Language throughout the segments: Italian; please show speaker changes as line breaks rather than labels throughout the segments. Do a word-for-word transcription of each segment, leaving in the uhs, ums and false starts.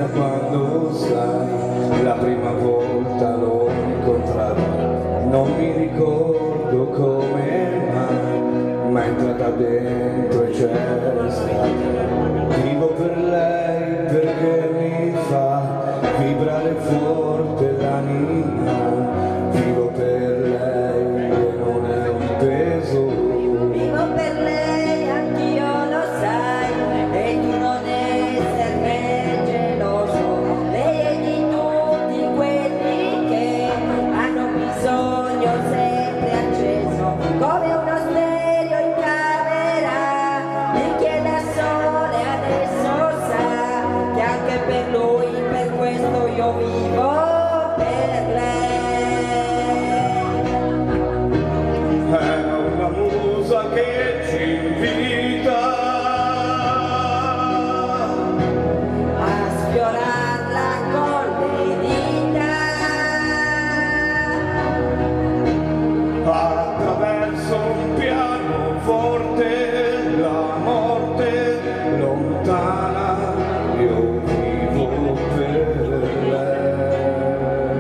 da quando sai, la prima volta l'ho incontrata, non mi ricordo come mai, ma è entrata dentro e c'era stata. Vivo per lei perché mi fa vibrare forte l'anima, vivo per lei e non è un peso.
Vivo per lei, anch'io lo sai, e tu non esserne geloso. Lei è di tutti quelli che hanno bisogno sempre acceso, come uno stereo in camera, e chi è da sole adesso sa che anche per lui, per questo io vivo per lei.
È una musa che ci invita
A sfiorarla con le dita,
attraverso un pianoforte, la morte lontana, io vivo per lei.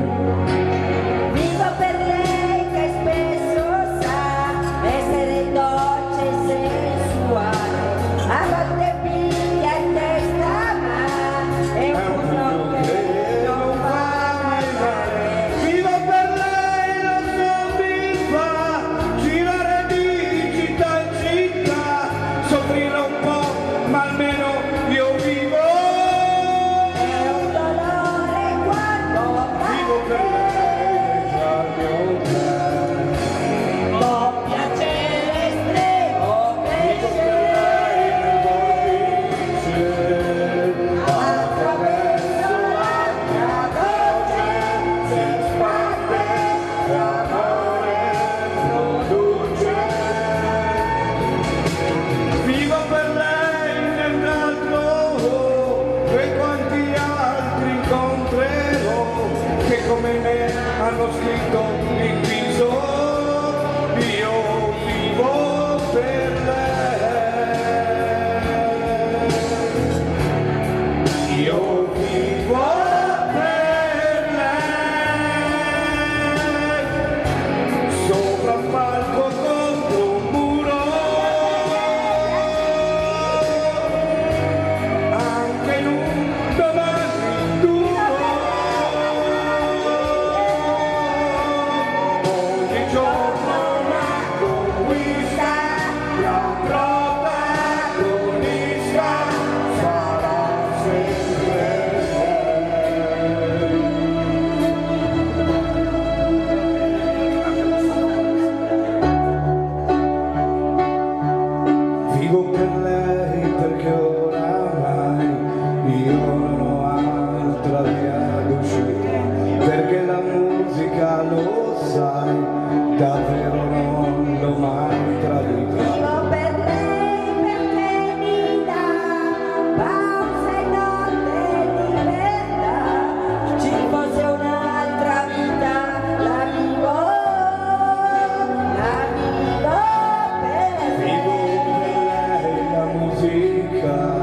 vivo per lei che spesso sa essere dolce e sensuale, a volte piglia in testa ma è un pugno che non fa mai male.
Vivo per lei, la sua mi fa girare di città in città, soffrire un po', ma almeno io vivo.
È un dolore quando
Vivo per lei, tra il mio cuore.
può piacere estremo
Vivo per
cresce
lei nel vortice,
attraverso l'altra voce,
si spande, l'amore produce. Vivo per lei nel caldo, e quanti altri incontrerò che come me hanno scritto in viso, io vivo per lei, io vivo per lei, sopra il palco contro un muro, anche in un domani duro, ogni giorno una conquista, la protagonista sarà sempre lei. Vivo per lei perché oramai io non ho altra via d'uscita, perché la musica lo sai, davvero non l'ho mai tradita.
Vivo per lei perché mi dà pausa e notte e libertà. Ci fosse un'altra vita, la vivo, la vivo per
Vivo
lei.
per lei la musica,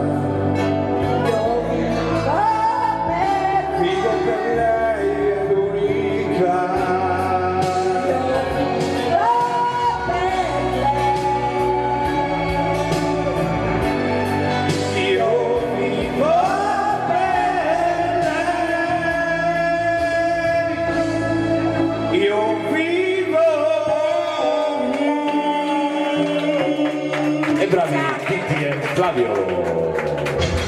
Io vivo per
vivo per lei è l'unica.
Io vivo per lei.
Io vivo per lei, io vivo.
E bravi Titti e Flavio.